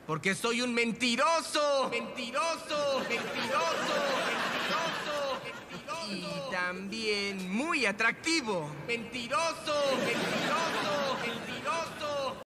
Porque soy un mentiroso. Mentiroso, mentiroso, mentiroso, mentiroso. Y también muy atractivo. Mentiroso, mentiroso.